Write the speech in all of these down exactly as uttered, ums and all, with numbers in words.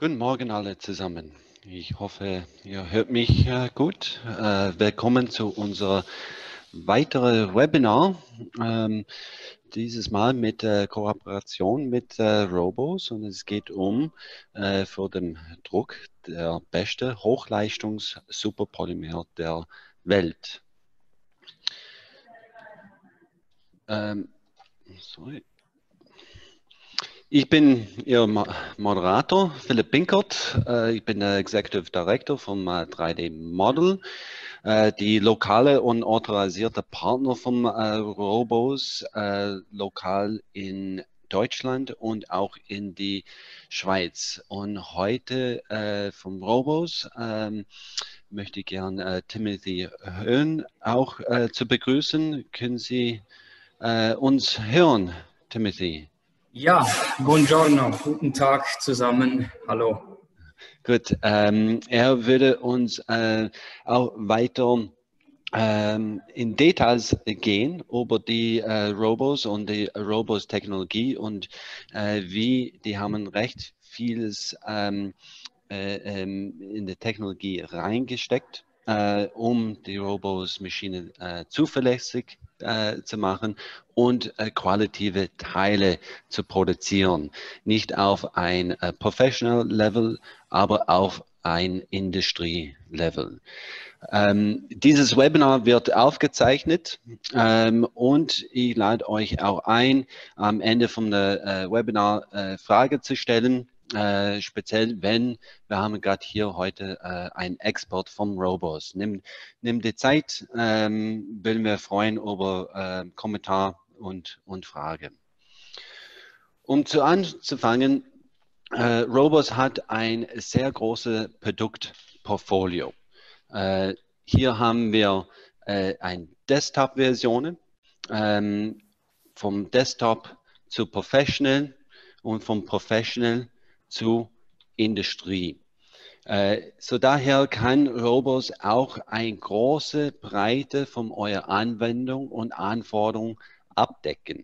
Guten Morgen alle zusammen. Ich hoffe, ihr hört mich äh, gut. Äh, willkommen zu unser weiteren Webinar. Ähm, dieses Mal mit äh, Kooperation mit äh, Robos, und es geht um äh, für den Druck der beste Hochleistungs-Superpolymer der Welt. Ähm, sorry. Ich bin Ihr Moderator, Philipp Binkert. Ich bin der Executive Director vom drei D Model, die lokale und autorisierte Partner von Robos, lokal in Deutschland und auch in die Schweiz. Und heute vom Robos möchte ich gerne Timothy Höhn auch zu begrüßen. Können Sie uns hören, Timothy? Ja, buongiorno, guten Tag zusammen, hallo. Gut, ähm, er würde uns äh, auch weiter ähm, in Details gehen über die äh, Robos und die Robos-Technologie und äh, wie die haben recht vieles ähm, äh, ähm, in die Technologie reingesteckt, äh, um die Robos-Maschine äh, zuverlässig äh, zu machen und äh, qualitative Teile zu produzieren. Nicht auf ein äh, Professional Level, aber auf ein Industrie-Level. Ähm, dieses Webinar wird aufgezeichnet ähm, und ich lade euch auch ein, am Ende von der äh, Webinar äh, Frage zu stellen. Äh, speziell wenn wir haben gerade hier heute äh, einen Expert vom Robos. Nimm, nimm die Zeit, ähm, würden wir freuen über äh, Kommentar und, und Frage. Um zu anzufangen, äh, Robos hat ein sehr großes Produktportfolio. Äh, hier haben wir äh, eine Desktop-Version, ähm, vom Desktop zu Professional und vom Professional zu Industrie. Äh, so daher kann Robos auch eine große Breite von eurer Anwendung und Anforderungen abdecken.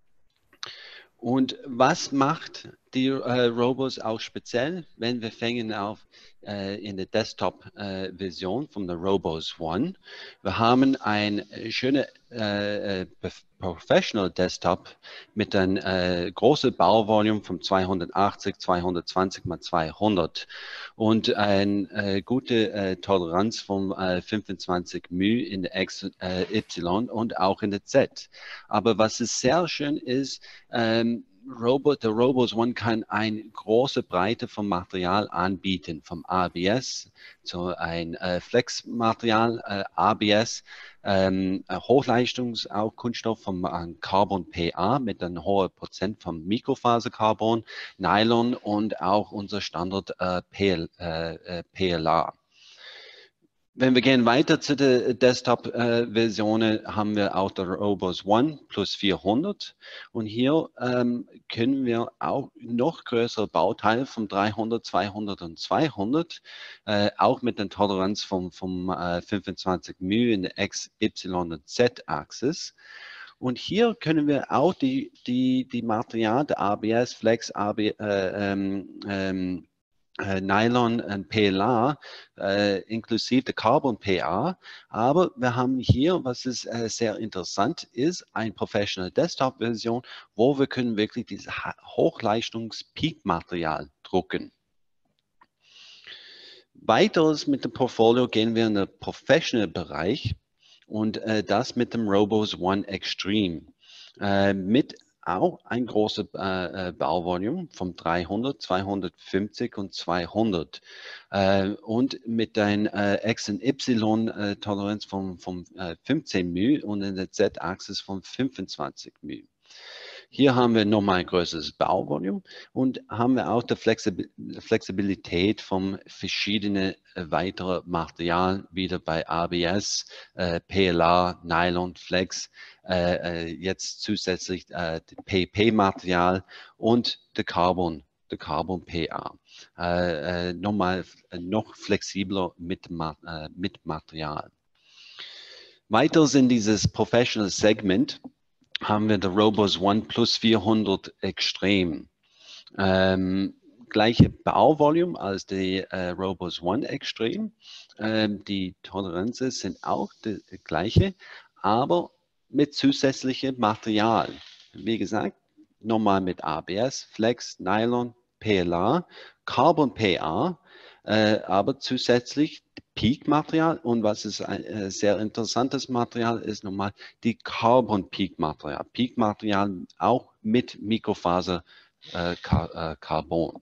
Und was macht die äh, Robos auch speziell, wenn wir fangen auf äh, in der Desktop-Version äh, von der Robos One? Wir haben ein schöne äh, Professional Desktop mit einem äh, großen Bauvolumen von zweihundertachtzig, zweihundertzwanzig mal zweihundert und eine äh, gute äh, Toleranz von äh, fünfundzwanzig μ in der X, äh, Y und auch in der Z. Aber was ist sehr schön ist, ähm, Robot, der Robos One kann eine große Breite von Material anbieten, vom A B S zu ein äh, Flexmaterial, äh, A B S, ähm, Hochleistungs auch Kunststoff vom äh, Carbon P A mit einem hohen Prozent vom Mikrofasercarbon, Nylon und auch unser Standard äh, P L, äh, P L A. Wenn wir gehen weiter zu der Desktop-Version, äh, haben wir auch der Robos One plus vierhundert. Und hier ähm, können wir auch noch größere Bauteile von dreihundert, zweihundert und zweihundert, äh, auch mit einer Toleranz von, von äh, fünfundzwanzig μ in der X, Y und Z-Achsis. Und hier können wir auch die, die, die Material, der A B S, Flex, A B, äh, ähm, ähm, Äh, Nylon und P L A, äh, inklusive der Carbon P A. Aber wir haben hier, was ist äh, sehr interessant ist, eine Professional Desktop Version, wo wir können wirklich dieses Hochleistungs-Peak-Material drucken. Weiteres mit dem Portfolio gehen wir in den Professional Bereich und äh, das mit dem Robos One Extreme. Äh, mit auch ein großes äh, Bauvolumen von dreihundert, zweihundertfünfzig und zweihundert äh, und mit einer äh, X und Y äh, Toleranz von, von äh, fünfzehn μ und in der Z-Achse von fünfundzwanzig μ. Hier haben wir nochmal ein größeres Bauvolumen und haben wir auch die Flexibilität von verschiedenen äh, weiteren Materialien, wieder bei A B S, äh, P L A, Nylon, Flex, äh, jetzt zusätzlich äh, P P-Material und der Carbon, der Carbon P A. Äh, äh, nochmal äh, noch flexibler mit, äh, mit Material. Weiter in dieses Professional Segment haben wir der Robos One plus vierhundert Extreme. Ähm, gleiche Bauvolumen als die äh, Robos One Extreme. Ähm, die Toleranzen sind auch die, die gleiche, aber mit zusätzlichem Material. Wie gesagt, normal mit A B S, Flex, Nylon, P L A, Carbon P A, äh, aber zusätzlich Peak-Material, und was ist ein äh, sehr interessantes Material ist, nochmal die Carbon-Peak-Material. Peak-Material auch mit Mikrofaser äh, Car äh, Carbon.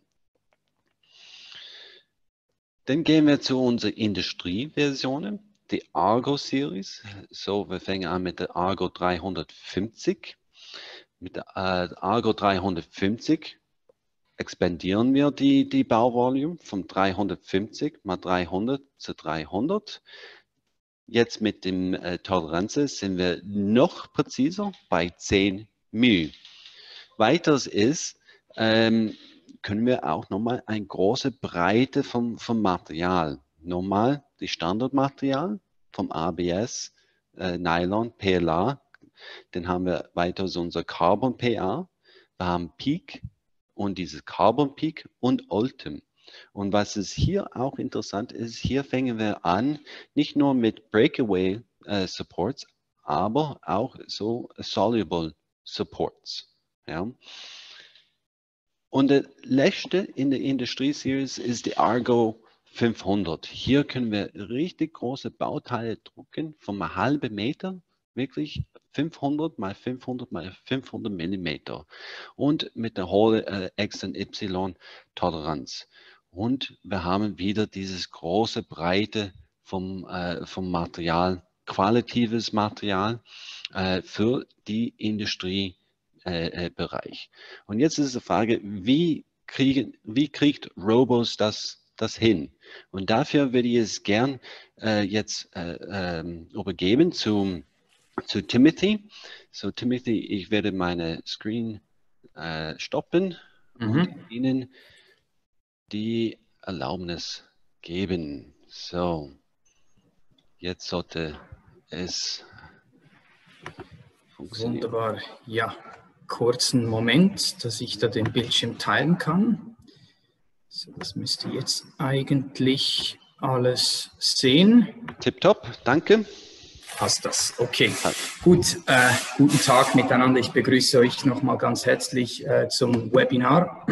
Dann gehen wir zu unseren Industrieversionen, die Argo Series. So, wir fangen an mit der Argo dreihundertfünfzig. Mit der äh, Argo dreihundertfünfzig expandieren wir die, die Bauvolumen von dreihundertfünfzig mal dreihundert zu dreihundert. Jetzt mit dem äh, Toleranzen sind wir noch präziser bei zehn μ. Weiters ist, ähm, können wir auch nochmal eine große Breite vom, vom Material. Nochmal die Standardmaterial vom A B S, äh, Nylon, P L A. Dann haben wir weiter so unser Carbon P A. Wir haben Peak und dieses Carbon Peak und Ultim. Und was ist hier auch interessant ist, hier fangen wir an, nicht nur mit Breakaway äh, Supports, aber auch so Soluble Supports. Ja. Und der letzte in der Industrie-Series ist die Argo fünfhundert. Hier können wir richtig große Bauteile drucken, von einem halben Meter, wirklich fünfhundert mal fünfhundert mal fünfhundert Millimeter. Und mit der hohen äh, X und Y Toleranz. Und wir haben wieder dieses große Breite vom, äh, vom Material, qualitatives Material äh, für die Industrie. Äh, Bereich. Und jetzt ist die Frage, wie, kriegen, wie kriegt Robos das, das hin? Und dafür würde ich es gern äh, jetzt äh, ähm, übergeben zu, zu Timothy. So Timothy, ich werde meine Screen äh, stoppen mhm. und Ihnen die Erlaubnis geben. So, jetzt sollte es funktionieren. Wunderbar, ja. Kurzen Moment, dass ich da den Bildschirm teilen kann. So, das müsste jetzt eigentlich alles sehen. Tipptopp, danke. Passt das, okay. Gut, äh, guten Tag miteinander. Ich begrüße euch nochmal ganz herzlich äh, zum Webinar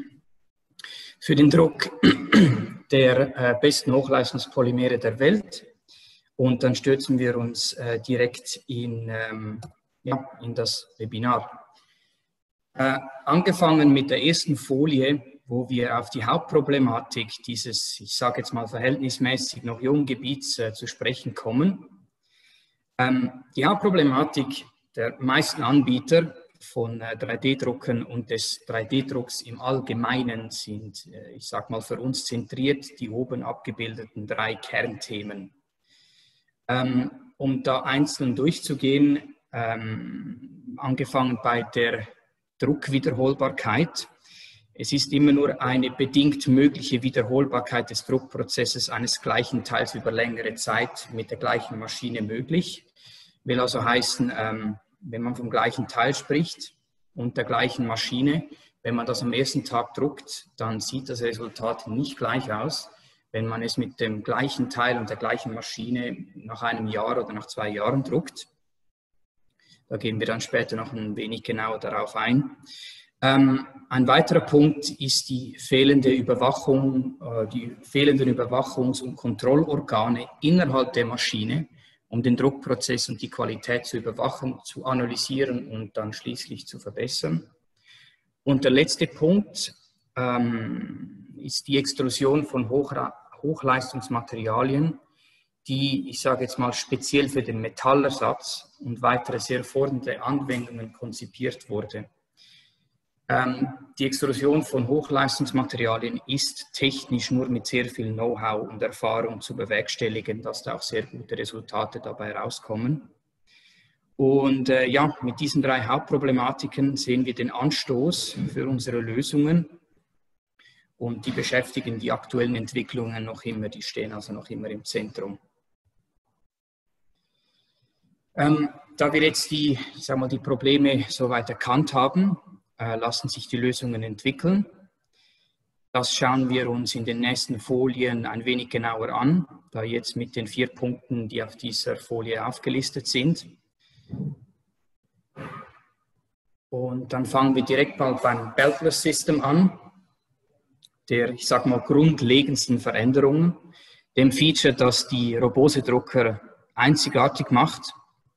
für den Druck der äh, besten Hochleistungspolymere der Welt. Und dann stürzen wir uns äh, direkt in, ähm, ja, in das Webinar. Äh, angefangen mit der ersten Folie, wo wir auf die Hauptproblematik dieses, ich sage jetzt mal verhältnismäßig noch jungen Gebiets äh, zu sprechen kommen. Ähm, die Hauptproblematik der meisten Anbieter von äh, drei D-Drucken und des drei D-Drucks im Allgemeinen sind, äh, ich sage mal für uns zentriert, die oben abgebildeten drei Kernthemen. Ähm, um da einzeln durchzugehen, ähm, angefangen bei der Druckwiederholbarkeit. Es ist immer nur eine bedingt mögliche Wiederholbarkeit des Druckprozesses eines gleichen Teils über längere Zeit mit der gleichen Maschine möglich. Will also heißen, ähm, wenn man vom gleichen Teil spricht und der gleichen Maschine, wenn man das am ersten Tag druckt, dann sieht das Resultat nicht gleich aus. Wenn man es mit dem gleichen Teil und der gleichen Maschine nach einem Jahr oder nach zwei Jahren druckt. Da gehen wir dann später noch ein wenig genauer darauf ein. Ähm, ein weiterer Punkt ist die fehlende Überwachung, äh, die fehlenden Überwachungs- und Kontrollorgane innerhalb der Maschine, um den Druckprozess und die Qualität zu überwachen, zu analysieren und dann schließlich zu verbessern. Und der letzte Punkt ähm, ist die Extrusion von Hochra- Hochleistungsmaterialien, die, ich sage jetzt mal, speziell für den Metallersatz und weitere sehr fordernde Anwendungen konzipiert wurde. Ähm, die Extrusion von Hochleistungsmaterialien ist technisch nur mit sehr viel Know-how und Erfahrung zu bewerkstelligen, dass da auch sehr gute Resultate dabei rauskommen. Und äh, ja, mit diesen drei Hauptproblematiken sehen wir den Anstoß für unsere Lösungen. Und die beschäftigen die aktuellen Entwicklungen noch immer, die stehen also noch immer im Zentrum. Ähm, da wir jetzt die, ich sag mal, die Probleme soweit erkannt haben, äh, lassen sich die Lösungen entwickeln. Das schauen wir uns in den nächsten Folien ein wenig genauer an, da jetzt mit den vier Punkten, die auf dieser Folie aufgelistet sind. Und dann fangen wir direkt mal beim Beltless System an, der, ich sage mal, grundlegendsten Veränderungen, dem Feature, das die Robose-Drucker einzigartig macht.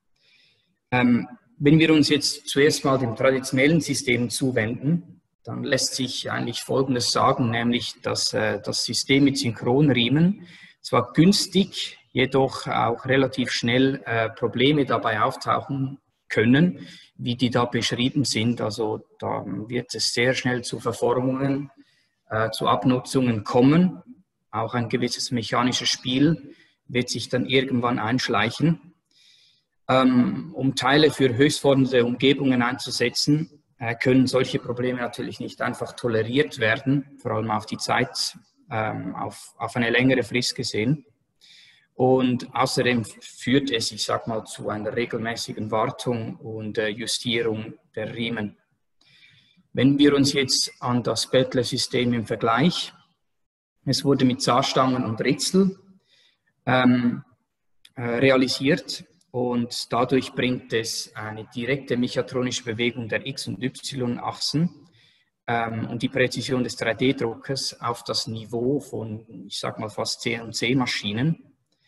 Ähm, wenn wir uns jetzt zuerst mal dem traditionellen System zuwenden, dann lässt sich eigentlich Folgendes sagen, nämlich, dass äh, das System mit Synchronriemen zwar günstig, jedoch auch relativ schnell äh, Probleme dabei auftauchen können, wie die da beschrieben sind. Also da wird es sehr schnell zu Verformungen, äh, zu Abnutzungen kommen. Auch ein gewisses mechanisches Spiel wird sich dann irgendwann einschleichen. Ähm, um Teile für höchstfordernde Umgebungen einzusetzen, äh, können solche Probleme natürlich nicht einfach toleriert werden, vor allem auf die Zeit, ähm, auf, auf eine längere Frist gesehen. Und außerdem führt es, ich sag mal, zu einer regelmäßigen Wartung und äh, Justierung der Riemen. Wenn wir uns jetzt an das Beltless-System im Vergleich, es wurde mit Saarstangen und Ritzel ähm, äh, realisiert und dadurch bringt es eine direkte mechatronische Bewegung der X- und Y-Achsen ähm, und die Präzision des drei D Druckers auf das Niveau von, ich sag mal, fast C N C-Maschinen.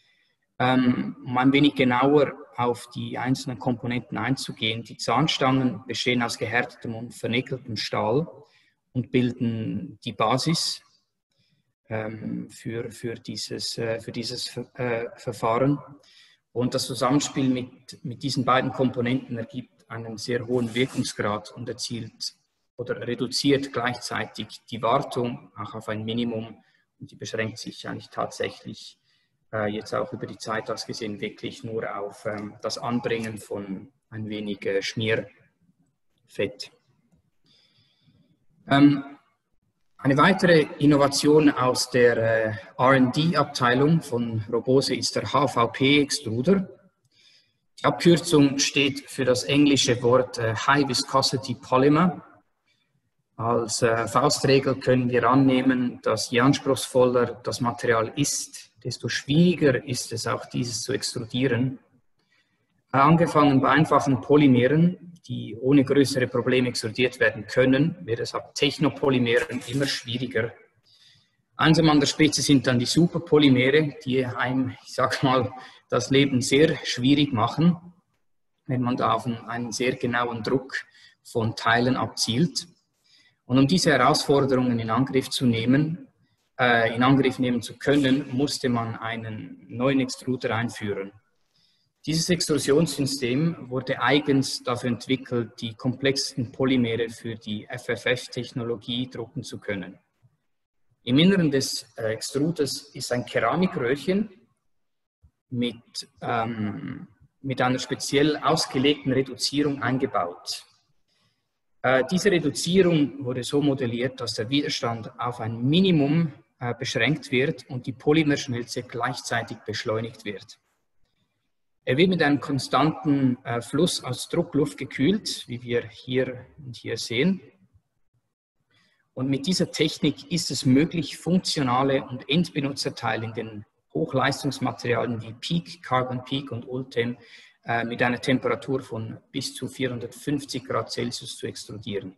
Um ein wenig genauer auf die einzelnen Komponenten einzugehen. Die Zahnstangen bestehen aus gehärtetem und vernickeltem Stahl und bilden die Basis ähm, für, für dieses, äh, für dieses äh, Verfahren. Und das Zusammenspiel mit, mit diesen beiden Komponenten ergibt einen sehr hohen Wirkungsgrad und erzielt oder reduziert gleichzeitig die Wartung auch auf ein Minimum. Und die beschränkt sich eigentlich tatsächlich jetzt auch über die Zeit das gesehen wirklich nur auf ähm, das Anbringen von ein wenig äh, Schmierfett. Ähm, eine weitere Innovation aus der äh, R und D-Abteilung von Robose ist der H V P-Extruder. Die Abkürzung steht für das englische Wort äh, High Viscosity Polymer. Als äh, Faustregel können wir annehmen, dass je anspruchsvoller das Material ist, desto schwieriger ist es auch, dieses zu extrudieren. Angefangen bei einfachen Polymeren, die ohne größere Probleme extrudiert werden können, wird es ab Technopolymeren immer schwieriger. Einsam an der Spitze sind dann die Superpolymere, die einem, ich sag mal, das Leben sehr schwierig machen, wenn man da auf einen sehr genauen Druck von Teilen abzielt. Und um diese Herausforderungen in Angriff zu nehmen, äh, in Angriff nehmen zu können, musste man einen neuen Extruder einführen. Dieses Extrusionssystem wurde eigens dafür entwickelt, die komplexesten Polymere für die F F F-Technologie drucken zu können. Im Inneren des äh, Extruders ist ein Keramikröhrchen mit, ähm, mit einer speziell ausgelegten Reduzierung eingebaut. Äh, diese Reduzierung wurde so modelliert, dass der Widerstand auf ein Minimum äh, beschränkt wird und die Polymerschmelze gleichzeitig beschleunigt wird. Er wird mit einem konstanten äh, Fluss aus Druckluft gekühlt, wie wir hier und hier sehen. Und mit dieser Technik ist es möglich, funktionale und Endbenutzerteile in den Hochleistungsmaterialien wie Peak, Carbon Peak und Ultem äh, mit einer Temperatur von bis zu vierhundertfünfzig Grad Celsius zu extrudieren.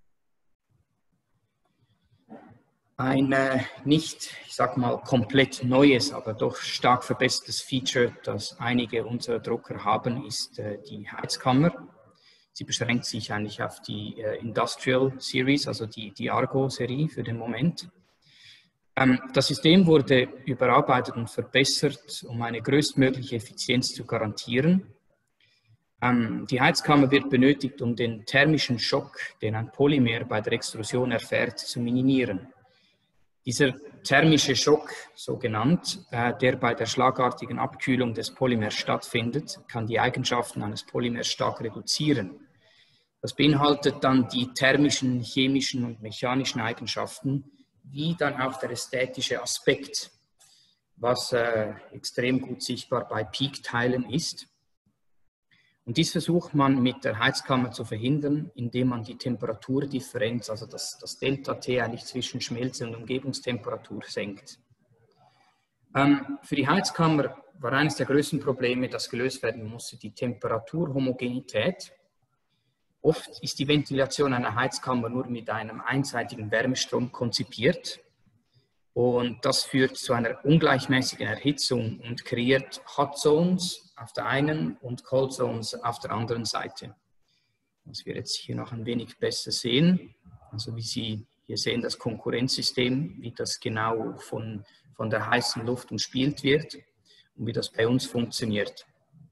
Ein äh, nicht, ich sag mal, komplett neues, aber doch stark verbessertes Feature, das einige unserer Drucker haben, ist äh, die Heizkammer. Sie beschränkt sich eigentlich auf die äh, Industrial Series, also die, die Argo-Serie für den Moment. Ähm, das System wurde überarbeitet und verbessert, um eine größtmögliche Effizienz zu garantieren. Ähm, die Heizkammer wird benötigt, um den thermischen Schock, den ein Polymer bei der Extrusion erfährt, zu minimieren. Dieser thermische Schock, so genannt, äh, der bei der schlagartigen Abkühlung des Polymers stattfindet, kann die Eigenschaften eines Polymers stark reduzieren. Das beinhaltet dann die thermischen, chemischen und mechanischen Eigenschaften, wie dann auch der ästhetische Aspekt, was äh, extrem gut sichtbar bei Peak-Teilen ist. Und dies versucht man mit der Heizkammer zu verhindern, indem man die Temperaturdifferenz, also das, das Delta-T eigentlich zwischen Schmelze- und Umgebungstemperatur senkt. Ähm, für die Heizkammer war eines der größten Probleme, das gelöst werden musste, die Temperaturhomogenität. Oft ist die Ventilation einer Heizkammer nur mit einem einseitigen Wärmestrom konzipiert. Und das führt zu einer ungleichmäßigen Erhitzung und kreiert Hot Zones auf der einen und Cold Zones auf der anderen Seite. Was wir jetzt hier noch ein wenig besser sehen, also wie Sie hier sehen, das Konkurrenzsystem, wie das genau von, von der heißen Luft umspielt wird und wie das bei uns funktioniert.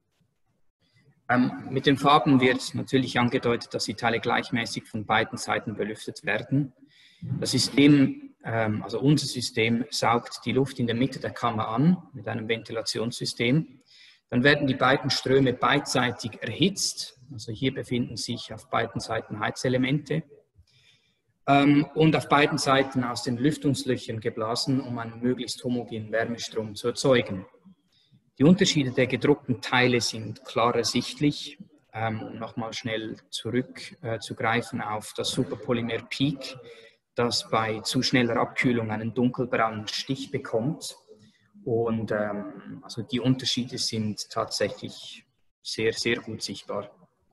Ähm, mit den Farben wird natürlich angedeutet, dass die Teile gleichmäßig von beiden Seiten belüftet werden. Das System, ähm, also unser System, saugt die Luft in der Mitte der Kammer an mit einem Ventilationssystem. Dann werden die beiden Ströme beidseitig erhitzt. Also hier befinden sich auf beiden Seiten Heizelemente. Ähm, und auf beiden Seiten aus den Lüftungslöchern geblasen, um einen möglichst homogenen Wärmestrom zu erzeugen. Die Unterschiede der gedruckten Teile sind klar ersichtlich. Ähm, um nochmal schnell zurückzugreifen äh, auf das Superpolymer Peak, das bei zu schneller Abkühlung einen dunkelbraunen Stich bekommt. Und ähm, also die Unterschiede sind tatsächlich sehr, sehr gut sichtbar.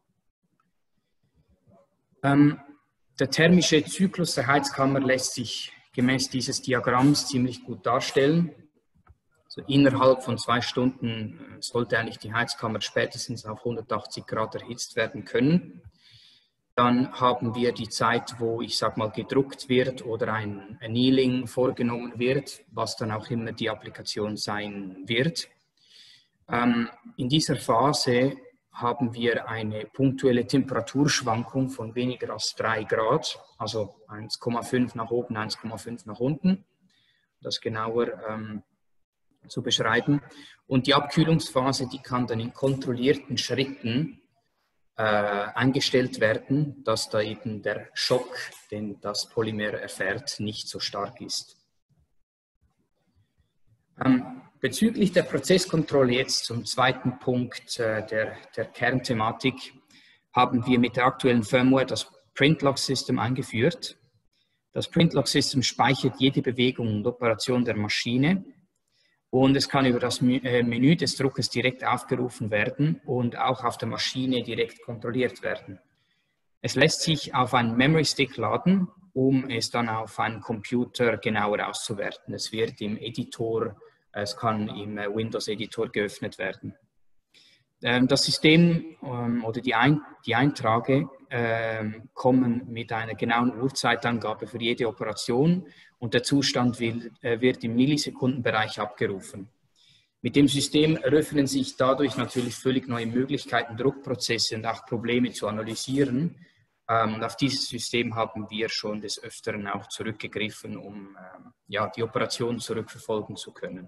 Ähm, der thermische Zyklus der Heizkammer lässt sich gemäß dieses Diagramms ziemlich gut darstellen. Also innerhalb von zwei Stunden sollte eigentlich die Heizkammer spätestens auf hundertachtzig Grad erhitzt werden können. Dann haben wir die Zeit, wo, ich sag mal, gedruckt wird oder ein Annealing vorgenommen wird, was dann auch immer die Applikation sein wird. Ähm, in dieser Phase haben wir eine punktuelle Temperaturschwankung von weniger als drei Grad, also eins Komma fünf nach oben, eins Komma fünf nach unten. Das genauer ähm, zu beschreiben. Und die Abkühlungsphase, die kann dann in kontrollierten Schritten äh, eingestellt werden, dass da eben der Schock, den das Polymer erfährt, nicht so stark ist. Ähm, bezüglich der Prozesskontrolle jetzt zum zweiten Punkt äh, der, der Kernthematik haben wir mit der aktuellen Firmware das Print-Log-System eingeführt. Das Print-Log-System speichert jede Bewegung und Operation der Maschine. Und es kann über das Menü des Druckers direkt aufgerufen werden und auch auf der Maschine direkt kontrolliert werden. Es lässt sich auf einen Memory Stick laden, um es dann auf einen Computer genauer auszuwerten. Es wird im Editor, es kann im Windows-Editor geöffnet werden. Das System oder die, Ein die Einträge kommen mit einer genauen Uhrzeitangabe für jede Operation und der Zustand will, wird im Millisekundenbereich abgerufen. Mit dem System eröffnen sich dadurch natürlich völlig neue Möglichkeiten, Druckprozesse und auch Probleme zu analysieren. Und auf dieses System haben wir schon des Öfteren auch zurückgegriffen, um ja, die Operation zurückverfolgen zu können.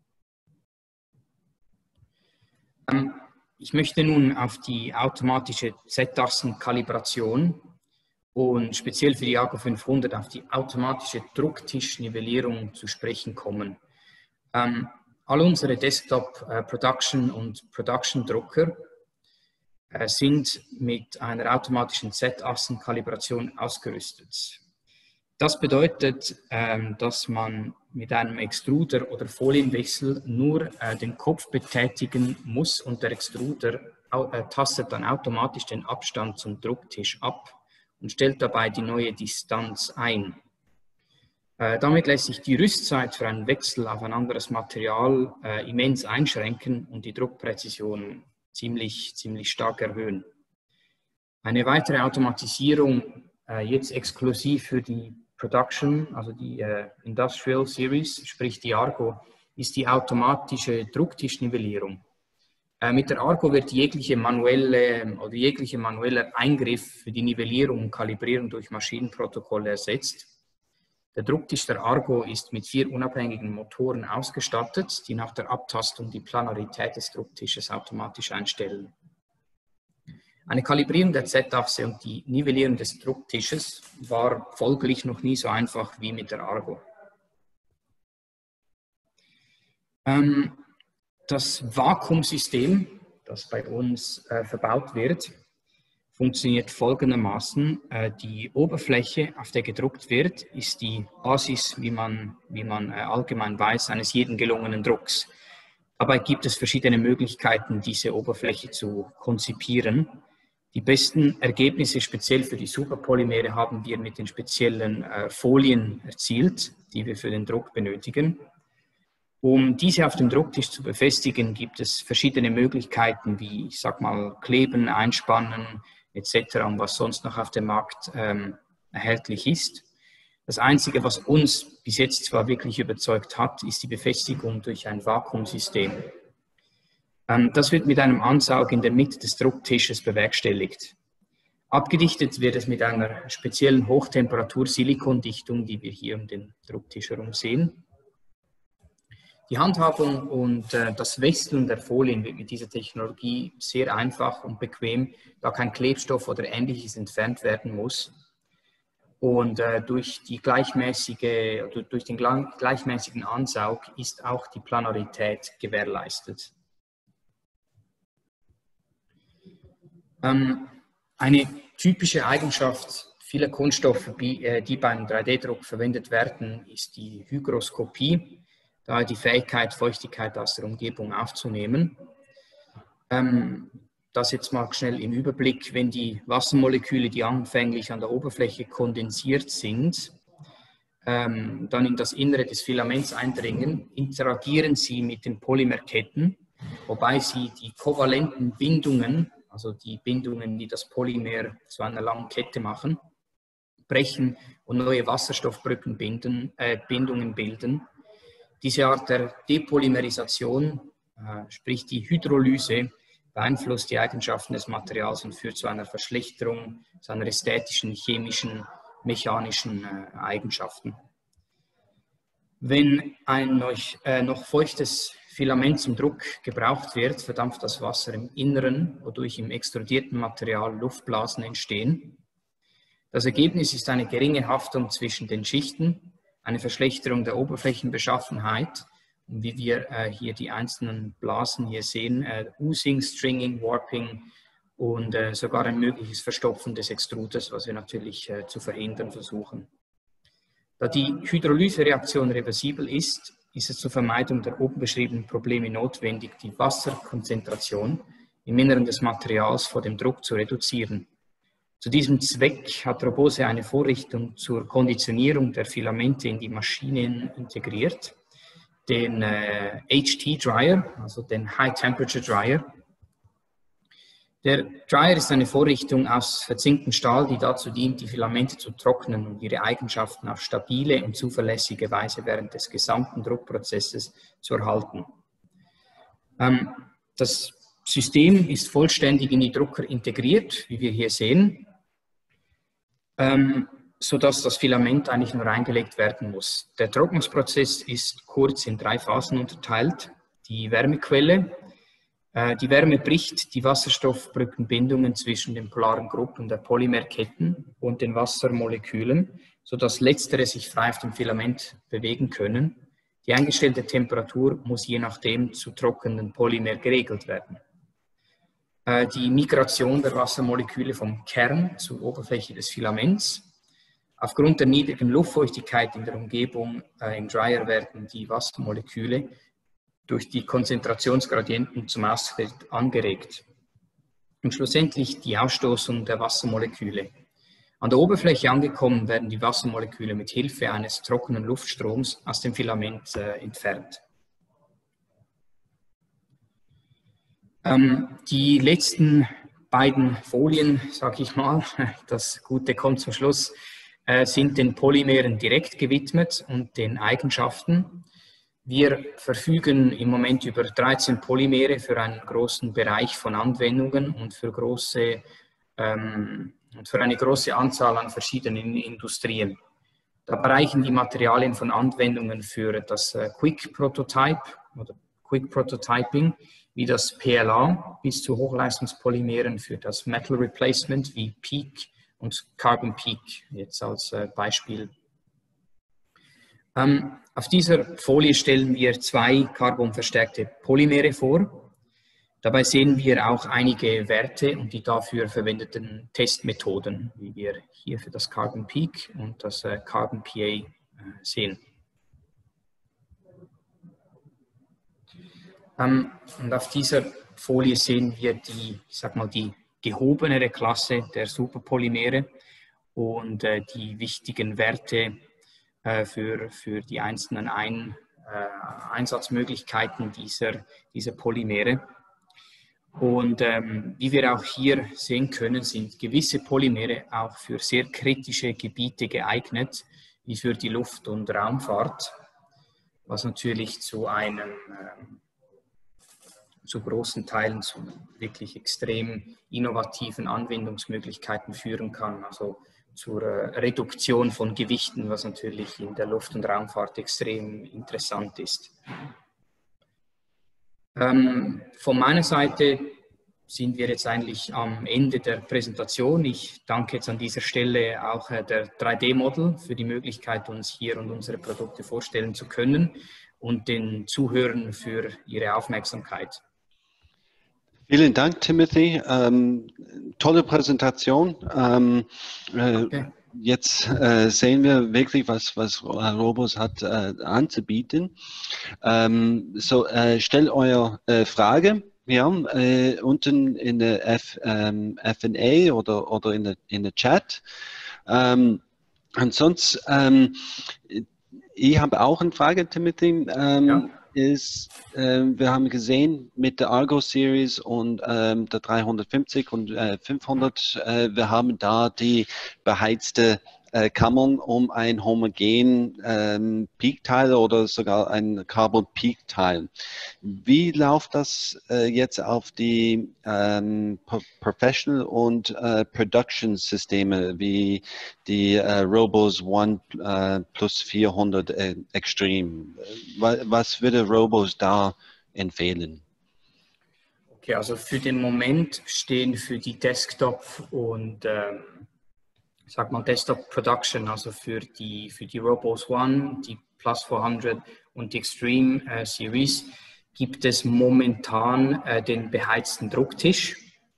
Ich möchte nun auf die automatische Z-Achsen-Kalibration und speziell für die Argo fünfhundert auf die automatische Drucktischnivellierung zu sprechen kommen. Ähm, all unsere Desktop-Production- und Production-Drucker äh, sind mit einer automatischen Z-Achsen-Kalibration ausgerüstet. Das bedeutet, ähm, dass man mit einem Extruder oder Folienwechsel nur äh, den Kopf betätigen muss und der Extruder äh, tastet dann automatisch den Abstand zum Drucktisch ab und stellt dabei die neue Distanz ein. Äh, damit lässt sich die Rüstzeit für einen Wechsel auf ein anderes Material äh, immens einschränken und die Druckpräzision ziemlich, ziemlich stark erhöhen. Eine weitere Automatisierung, äh, jetzt exklusiv für die Production, also die äh, Industrial Series, sprich die Argo, ist die automatische Drucktischnivellierung. Äh, mit der Argo wird jegliche manuelle oder jeglicher manueller Eingriff für die Nivellierung und Kalibrierung durch Maschinenprotokolle ersetzt. Der Drucktisch der Argo ist mit vier unabhängigen Motoren ausgestattet, die nach der Abtastung die Planarität des Drucktisches automatisch einstellen. Eine Kalibrierung der Z-Achse und die Nivellierung des Drucktisches war folglich noch nie so einfach wie mit der Argo. Ähm, das Vakuumsystem, das bei uns äh, verbaut wird, funktioniert folgendermaßen. Äh, die Oberfläche, auf der gedruckt wird, ist die Basis, wie man, wie man äh, allgemein weiß, eines jeden gelungenen Drucks. Dabei gibt es verschiedene Möglichkeiten, diese Oberfläche zu konzipieren. Die besten Ergebnisse speziell für die Superpolymere haben wir mit den speziellen äh, Folien erzielt, die wir für den Druck benötigen. Um diese auf dem Drucktisch zu befestigen, gibt es verschiedene Möglichkeiten, wie, ich sag mal, Kleben, Einspannen et cetera und was sonst noch auf dem Markt ähm, erhältlich ist. Das Einzige, was uns bis jetzt zwar wirklich überzeugt hat, ist die Befestigung durch ein Vakuumsystem. Ähm, das wird mit einem Ansaug in der Mitte des Drucktisches bewerkstelligt. Abgedichtet wird es mit einer speziellen Hochtemperatur-Silikondichtung, die wir hier um den Drucktisch herum sehen. Die Handhabung und äh, das Wechseln der Folien wird mit dieser Technologie sehr einfach und bequem, da kein Klebstoff oder Ähnliches entfernt werden muss. Und äh, durch, die gleichmäßige, durch den gleichmäßigen Ansaug ist auch die Planarität gewährleistet. Ähm, eine typische Eigenschaft vieler Kunststoffe, die beim drei D Druck verwendet werden, ist die Hygroskopie, daher die Fähigkeit, Feuchtigkeit aus der Umgebung aufzunehmen. Ähm, das jetzt mal schnell im Überblick: Wenn die Wassermoleküle, die anfänglich an der Oberfläche kondensiert sind, ähm, dann in das Innere des Filaments eindringen, interagieren sie mit den Polymerketten, wobei sie die kovalenten Bindungen, also die Bindungen, die das Polymer zu einer langen Kette machen, brechen und neue Wasserstoffbrücken binden, äh, Bindungen bilden. Diese Art der Depolymerisation, äh, sprich die Hydrolyse, beeinflusst die Eigenschaften des Materials und führt zu einer Verschlechterung seiner ästhetischen, chemischen, mechanischen äh, Eigenschaften. Wenn ein noch, äh, noch feuchtes Filament zum Druck gebraucht wird, verdampft das Wasser im Inneren, wodurch im extrudierten Material Luftblasen entstehen. Das Ergebnis ist eine geringe Haftung zwischen den Schichten, eine Verschlechterung der Oberflächenbeschaffenheit, und wie wir äh, hier die einzelnen Blasen hier sehen, äh, Oozing, Stringing, Warping und äh, sogar ein mögliches Verstopfen des Extruders, was wir natürlich äh, zu verhindern versuchen. Da die Hydrolysereaktion reversibel ist, ist es zur Vermeidung der oben beschriebenen Probleme notwendig, die Wasserkonzentration im Inneren des Materials vor dem Druck zu reduzieren. Zu diesem Zweck hat Robose eine Vorrichtung zur Konditionierung der Filamente in die Maschinen integriert, den äh, H T Dryer, also den High Temperature Dryer. Der Dryer ist eine Vorrichtung aus verzinktem Stahl, die dazu dient, die Filamente zu trocknen und ihre Eigenschaften auf stabile und zuverlässige Weise während des gesamten Druckprozesses zu erhalten. Ähm, das System ist vollständig in die Drucker integriert, wie wir hier sehen, ähm, sodass das Filament eigentlich nur reingelegt werden muss. Der Trocknungsprozess ist kurz in drei Phasen unterteilt. Die Wärmequelle. Äh, die Wärme bricht die Wasserstoffbrückenbindungen zwischen den polaren Gruppen der Polymerketten und den Wassermolekülen, sodass letztere sich frei auf dem Filament bewegen können. Die eingestellte Temperatur muss je nachdem zu trockenen Polymer geregelt werden. Äh, die Migration der Wassermoleküle vom Kern zur Oberfläche des Filaments. Aufgrund der niedrigen Luftfeuchtigkeit in der Umgebung äh, im Dryer werden die Wassermoleküle durch die Konzentrationsgradienten zum Austritt angeregt. Und schlussendlich die Ausstoßung der Wassermoleküle. An der Oberfläche angekommen werden die Wassermoleküle mit Hilfe eines trockenen Luftstroms aus dem Filament äh, entfernt. Ähm, die letzten beiden Folien, sage ich mal, das Gute kommt zum Schluss, äh, sind den Polymeren direkt gewidmet und den Eigenschaften. Wir verfügen im Moment über dreizehn Polymere für einen großen Bereich von Anwendungen und für, große, ähm, und für eine große Anzahl an verschiedenen Industrien. Da reichen die Materialien von Anwendungen für das äh, Quick Prototype oder Quick Prototyping wie das P L A bis zu Hochleistungspolymeren für das Metal Replacement wie Peak und Carbon Peak, jetzt als äh, Beispiel. Ähm, auf dieser Folie stellen wir zwei carbonverstärkte Polymere vor. Dabei sehen wir auch einige Werte und die dafür verwendeten Testmethoden, wie wir hier für das Carbon Peak und das äh, Carbon P A äh, sehen. Ähm, und auf dieser Folie sehen wir die, ich sag mal, die gehobenere Klasse der Superpolymere und äh, die wichtigen Werte äh, für, für die einzelnen Ein, äh, Einsatzmöglichkeiten dieser, dieser Polymere. Und ähm, wie wir auch hier sehen können, sind gewisse Polymere auch für sehr kritische Gebiete geeignet, wie für die Luft- und Raumfahrt, was natürlich zu einem ähm, zu großen Teilen zu wirklich extrem innovativen Anwendungsmöglichkeiten führen kann, also zur äh, Reduktion von Gewichten, was natürlich in der Luft- und Raumfahrt extrem interessant ist. Ähm, von meiner Seite sind wir jetzt eigentlich am Ende der Präsentation. Ich danke jetzt an dieser Stelle auch äh, der drei D-Model für die Möglichkeit, uns hier und unsere Produkte vorstellen zu können und den Zuhörern für ihre Aufmerksamkeit. Vielen Dank, Timothy. Ähm, tolle Präsentation. Ähm, äh, Okay. jetzt äh, sehen wir wirklich, was, was Robos hat äh, anzubieten. Ähm, so, äh, stellt eure äh, Frage ja, äh, unten in der F, ähm, F und A oder, oder in der, in der Chat. Ähm, ansonsten, ähm, ich habe auch eine Frage, Timothy. Ähm, Ja. ist, ähm, wir haben gesehen mit der Argo Series und ähm, der dreihundertfünfzig und äh, fünfhundert, äh, wir haben da die beheizte äh, Kammern um ein homogen ähm, Peak-Teil oder sogar ein Carbon Peak-Teil. Wie läuft das äh, jetzt auf die ähm, Professional und äh, Production Systeme wie die äh, Robos One äh, plus vierhundert äh, Extreme? Was, was würde Robos da empfehlen? Okay, also für den Moment stehen für die Desktop und ähm, sag mal Desktop Production, also für die, für die Robos One, die Plus vierhundert und die Extreme äh, Series, gibt es momentan äh, den beheizten Drucktisch,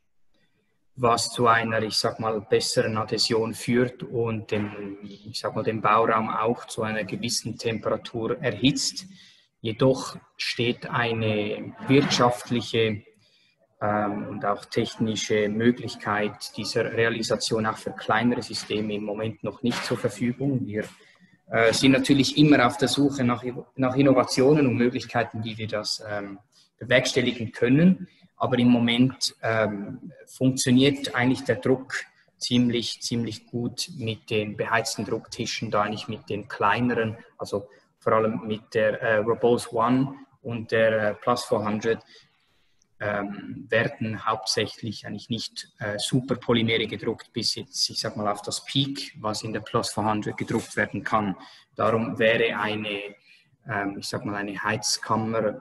was zu einer, ich sag mal, besseren Adhäsion führt und den, ich sag mal, den Bauraum auch zu einer gewissen Temperatur erhitzt. Jedoch steht eine wirtschaftliche ähm, und auch technische Möglichkeit dieser Realisation auch für kleinere Systeme im Moment noch nicht zur Verfügung. Wir äh, sind natürlich immer auf der Suche nach, nach Innovationen und Möglichkeiten, wie wir das ähm, bewerkstelligen können. Aber im Moment ähm, funktioniert eigentlich der Druck ziemlich, ziemlich gut mit den beheizten Drucktischen, da eigentlich mit den kleineren, also vor allem mit der äh, Robos One und der äh, Plus vierhundert, ähm, werden hauptsächlich eigentlich nicht äh, Superpolymere gedruckt, bis jetzt, ich sag mal, auf das Peak, was in der Plus vierhundert gedruckt werden kann. Darum wäre eine, ähm, ich sag mal, eine Heizkammer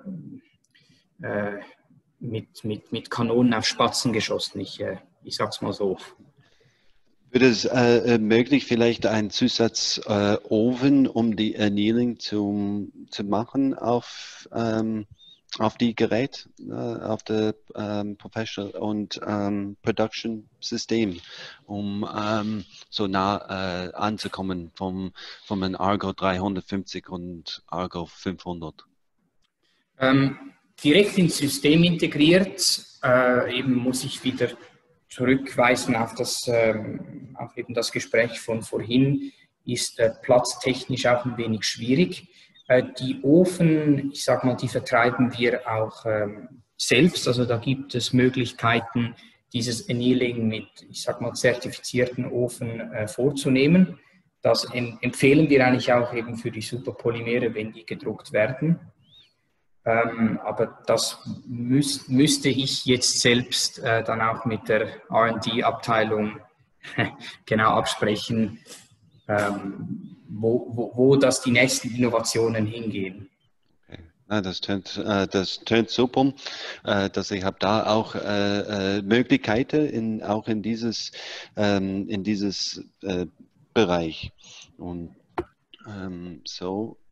äh, mit, mit, mit Kanonen auf Spatzen geschossen. Ich, äh, ich sag's mal so. Würde es äh, möglich, vielleicht einen Zusatzofen, äh, um die Annealing zu, zu machen auf, ähm, auf die Gerät, äh, auf der ähm, Professional und ähm, Production System, um ähm, so nah äh, anzukommen vom, vom Argo dreihundertfünfzig und Argo fünfhundert? Ähm, direkt ins System integriert, äh, eben muss ich wieder zurückweisen auf das, ähm, auf eben das Gespräch von vorhin, ist äh, platztechnisch auch ein wenig schwierig. Äh, die Ofen, ich sag mal, die vertreiben wir auch ähm, selbst, also da gibt es Möglichkeiten, dieses Annealing mit, ich sag mal, zertifizierten Ofen äh, vorzunehmen. Das em empfehlen wir eigentlich auch eben für die Superpolymere, wenn die gedruckt werden. Ähm, aber das müß, müsste ich jetzt selbst äh, dann auch mit der R und D-Abteilung genau absprechen, ähm, wo, wo, wo das die nächsten Innovationen hingehen. Okay. Ja, das tönt, äh, das tönt super, äh, dass ich habe da auch äh, äh, Möglichkeiten in, auch in dieses, ähm, in dieses äh, Bereich. Und ähm, so.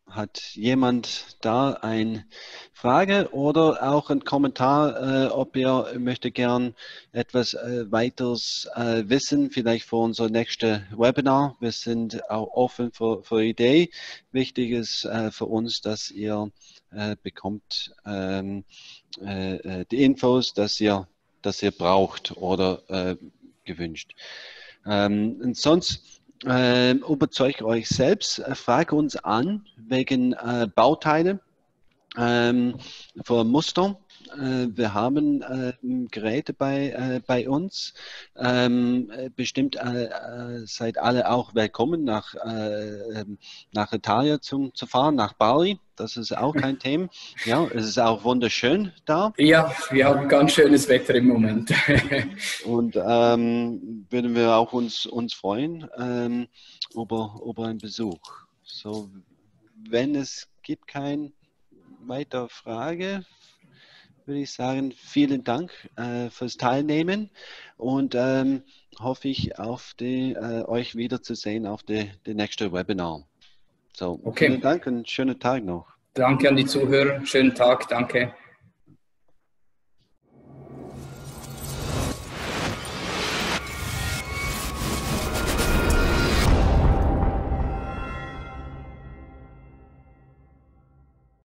hat jemand da eine Frage oder auch einen Kommentar, äh, ob ihr möchte gern etwas äh, weiteres äh, wissen, vielleicht für unser nächstes Webinar. Wir sind auch offen für, für Ideen. Wichtig ist äh, für uns, dass ihr äh, bekommt ähm, äh, die Infos, dass ihr, dass ihr braucht oder äh, gewünscht. Ähm, und sonst äh, überzeugt euch selbst, äh, fragt uns an wegen äh, Bauteile ähm, für Muster. Äh, wir haben äh, Geräte bei, äh, bei uns. Ähm, äh, bestimmt äh, äh, seid alle auch willkommen, nach, äh, ähm, nach Italien zum, zu fahren, nach Bali. Das ist auch kein Thema. Ja, es ist auch wunderschön da. Ja, wir haben ganz schönes Wetter im Moment. Und ähm, würden wir auch uns, uns freuen ähm, über, über einen Besuch. So, wenn es gibt keine weitere Frage, würde ich sagen, vielen Dank äh, fürs Teilnehmen und ähm, hoffe ich, auf die, äh, euch wiederzusehen auf die, die nächste Webinar. So, Okay, vielen Dank und schönen Tag noch. danke an die Zuhörer. Schönen Tag, danke.